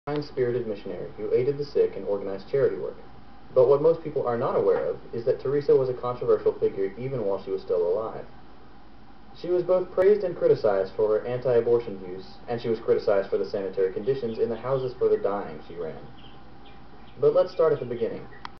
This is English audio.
Kind-spirited missionary who aided the sick and organized charity work. But what most people are not aware of is that Teresa was a controversial figure even while she was still alive. She was both praised and criticized for her anti-abortion views, and she was criticized for the sanitary conditions in the houses for the dying she ran. But let's start at the beginning.